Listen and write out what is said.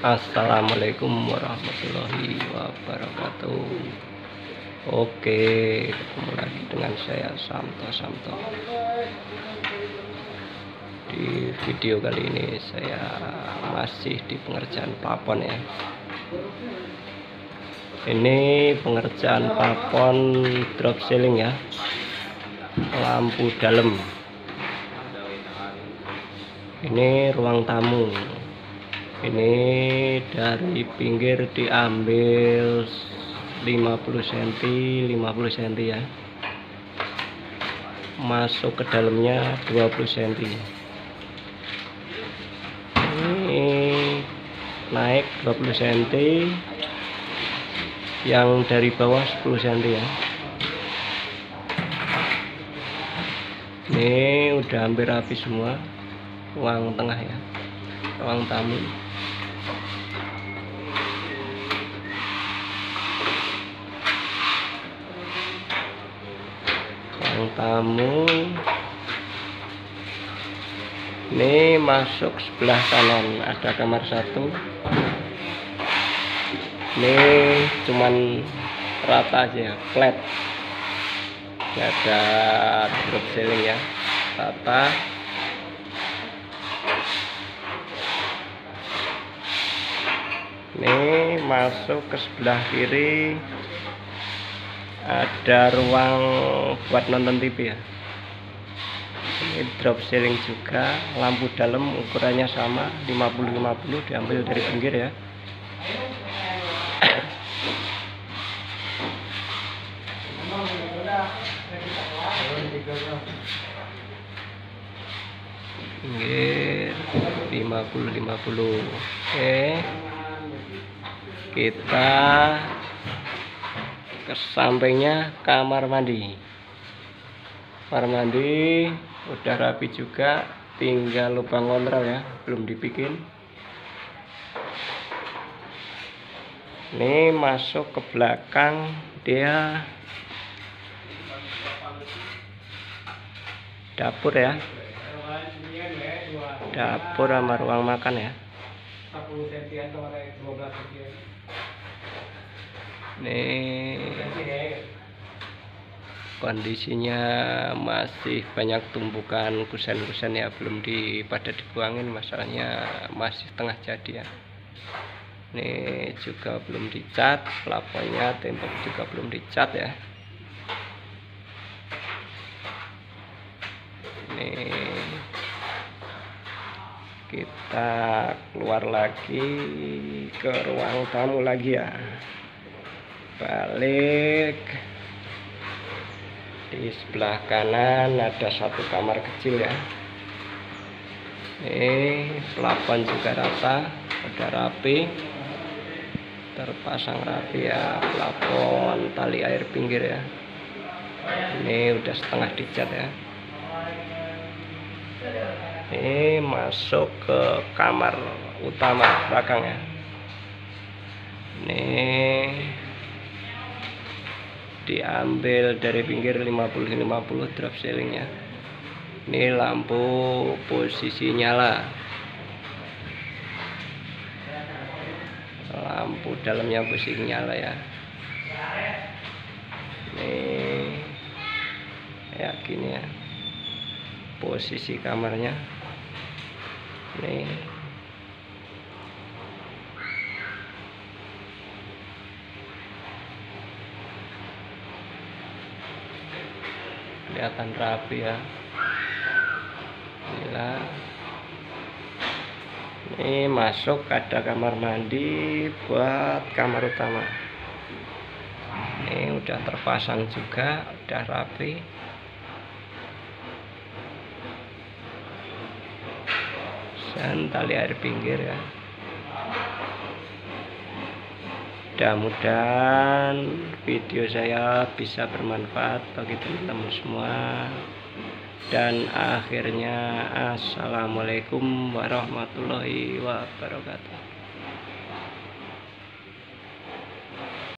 Assalamualaikum warahmatullahi wabarakatuh. Oke, ketemu lagi dengan saya Samto. Di video kali ini saya masih di pengerjaan plafon ya. Ini pengerjaan plafon drop ceiling ya, lampu dalam. Ini ruang tamu. Ini dari pinggir diambil 50 cm ya, masuk ke dalamnya 20 cm. Ini naik 20 cm, yang dari bawah 10 cm ya. Ini udah hampir rapi semua. Ruang tengah ya, ruang tamu. Ruang tamu ini masuk sebelah kanan, ada kamar satu. Ini cuman rata aja, flat, nggak ada drop ceiling ya, rata. Ini masuk ke sebelah kiri, ada ruang buat nonton TV ya. Ini drop ceiling juga, lampu dalam ukurannya sama 50-50, diambil dari pinggir ya. Pinggir 50-50. Oke, kita ke sampingnya kamar mandi. Kamar mandi udah rapi juga, tinggal lubang kontrol ya, belum dibikin. Ini masuk ke belakang, dia dapur ya, dapur sama ruang makan ya. Ini kondisinya masih banyak tumpukan kusen-kusen ya, belum pada dibuangin, masalahnya masih setengah jadi ya. Ini juga belum dicat, plafonnya, tembok juga belum dicat ya. Ini kita keluar lagi ke ruang tamu lagi ya, balik. Di sebelah kanan ada satu kamar kecil ya. Ini plafon juga rata, udah rapi, terpasang rapi ya, plafon tali air pinggir ya. Ini udah setengah dicat ya. Ini masuk ke kamar utama belakang ya. Ini diambil dari pinggir 50-50 drop ceilingnya. Ini lampu posisi nyala, lampu dalamnya posisi nyala ya. Ini kayak gini ya posisi kamarnya. Nih, kelihatan rapi ya. Inilah, ini masuk ada kamar mandi buat kamar utama. Ini udah terpasang juga, udah rapi. Dan tali air pinggir ya. Mudah-mudahan video saya bisa bermanfaat bagi teman-teman semua. Dan akhirnya, assalamualaikum warahmatullahi wabarakatuh.